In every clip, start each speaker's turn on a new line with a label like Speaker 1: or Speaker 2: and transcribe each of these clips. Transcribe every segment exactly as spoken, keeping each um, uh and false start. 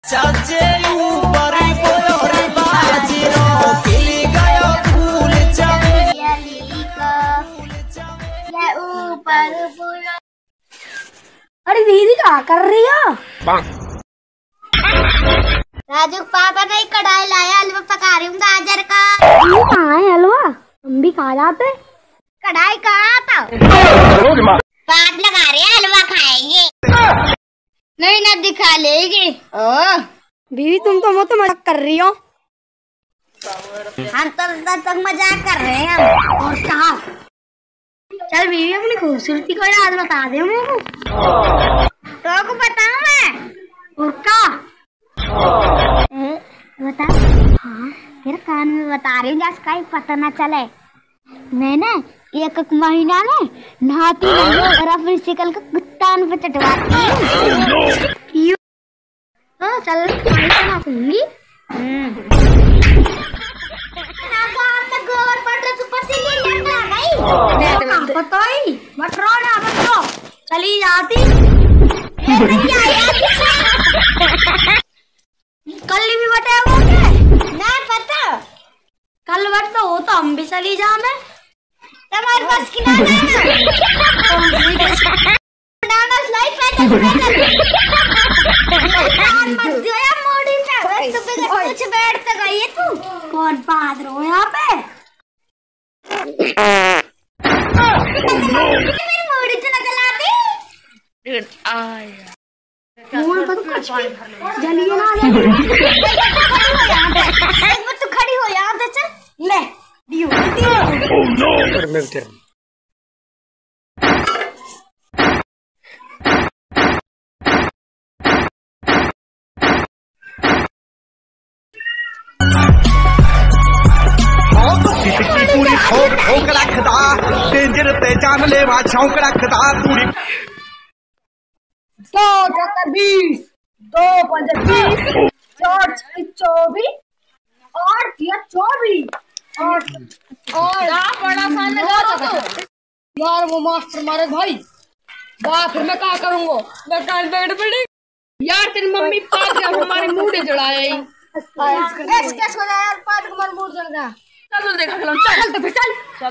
Speaker 1: चाचे ऊपर कोई बाजी रो खिली गया फूल चमेली का ये ऊपर पूरा।
Speaker 2: अरे दीदी क्या कर रही है?
Speaker 3: राजू पापा ने कढ़ाई लाया, हलवा पका रही हूँ गाजर का।
Speaker 2: कहाँ है हलवा? हम भी खा जाते।
Speaker 3: कढ़ाई कहाँ था? बात लगा रहे हैं, हलवा खाएंगे। नहीं ना दिखा लेगी। ओह
Speaker 2: बीवी तुम तो मुझे मजाक कर रही हो।
Speaker 3: हम तो तक मजाक कर रहे हैं।
Speaker 2: और क्या? चल बीवी अपनी खूबसूरती को याद बता दे मुझको।
Speaker 3: तो को बताऊं मैं?
Speaker 2: और क्या?
Speaker 3: बता। हाँ फिर कान में बता रही हूँ जिसका ही पता न चले। मैंने एक एक महीना में नहाती नहीं और अपनी शिकल को कुत्तान पे चटवाती हूँ।
Speaker 2: हाँ चल ना कहूँगी।
Speaker 3: गोबर पड़ रहा सुपर से ले लगा गई।
Speaker 2: पता ही मत रो ना मत रो। चली जाती। कल भी बताया वो क्या?
Speaker 3: ना पता।
Speaker 2: कल बट तो हो तो हम भी चली जा मैं।
Speaker 3: तुम्हारे पास की ना बनाना स्लाइड पे तो मत दियो यार मोड़ी पे। तू भी कुछ बैठ तो गई है तू।
Speaker 2: कौन पाद रहो यहाँ पे?
Speaker 3: मेरी मोड़ी तो न गलाती।
Speaker 2: मूल पर कुछ जलिए ना ले।
Speaker 3: एक बार तू खड़ी हो यहाँ पे चल ले दियो।
Speaker 4: Oh no.
Speaker 1: पूरी ठोक ठोक रखदा डेंजर ते जान लेवा छौक रखदा पूरी।
Speaker 2: दो चौका बीस, दो पंजे बीस, चार छः चौबीस, आठ या चौबीस, आठ और बड़ा सा लगा तो यार वो मास्टर मारे भाई। बाप फिर मैं क्या करूँगा? मैं कान बैठ पड़ी यार। तेरी मम्मी पाद के हमारे मुंह पे चढ़ाया ही।
Speaker 3: ऐसे कैसे हो रहा है यार? पाद को हमारे मुंह चढ़ गया।
Speaker 2: चल देखा चल चल तो फिर चल चल।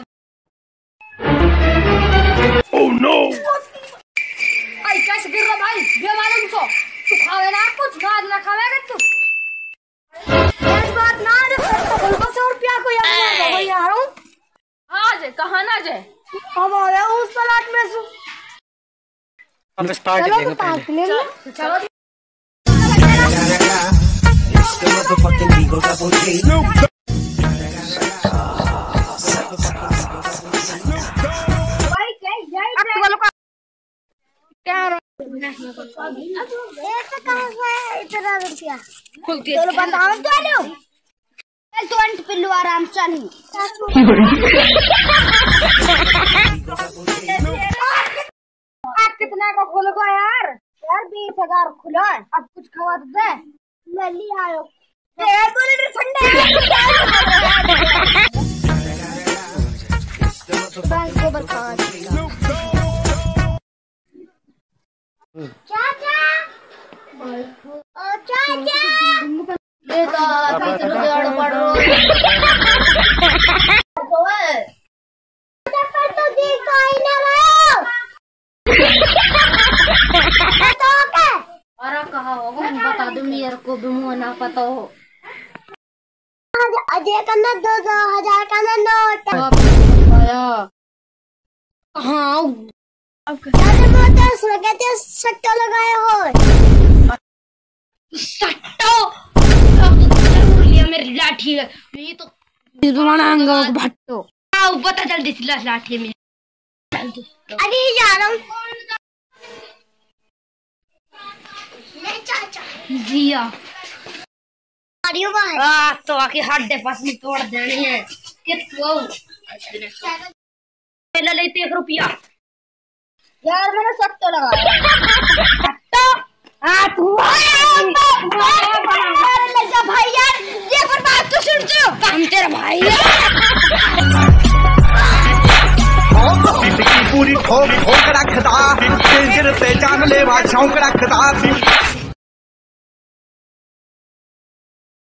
Speaker 4: Oh no.
Speaker 2: भाई कैसे गिर रहा भाई? ये मालूम सो तू खावे ना कुछ बाद ना खावेगा तू। इस बात ना जो तो सौ रुपया को यार मैं भाई आ रहा हूँ। आज कहाँ ना जाए? अब आ गया उस प्लाट में सु।
Speaker 4: अब स्टार्ट करेंगे पहले।
Speaker 2: चलो
Speaker 3: चलो बताओ चलो चल तो अंत पिल्लू आराम चली।
Speaker 2: कितना का खोलोगा यार?
Speaker 3: यार बीस हजार खुला है।
Speaker 2: अब कुछ खवा तो दे।
Speaker 3: लली आयो
Speaker 2: यार दो लीटर ठंडे
Speaker 3: चाचा ओ चाचा
Speaker 2: ये तो कितने जोड़ पड़ रहा है।
Speaker 3: पर तो देखा ही ना रहा। तो क्या?
Speaker 2: अरे कहा होगा बता दो मेरे को भी मुँह ना पता हो।
Speaker 3: अजय का ना दो दो हजार का ना नोट।
Speaker 2: हाँ
Speaker 3: मोटर कहते सट्टा लगाए हो।
Speaker 2: सट्टा लिया मेरी लाठी है ये तो तुम्हारा भट्टो आओ पता जल्दी से लाठी में।
Speaker 3: अरे जा रहा हूँ चाचा
Speaker 2: जिया
Speaker 3: अरे वाह
Speaker 2: आ तो आके हड्डे पसली तोड़ देनी है कितको पहले लेते एक रुपया
Speaker 3: यार मैंने सट्टा लगाया।
Speaker 2: सट्टा आ तू
Speaker 3: लगा भाई यार ये पर बात तो सुन जो
Speaker 2: काम तेरा भाई
Speaker 1: पूरी ठोक ठोक रखदा डेंजर ते जान लेवा छौक रखदा।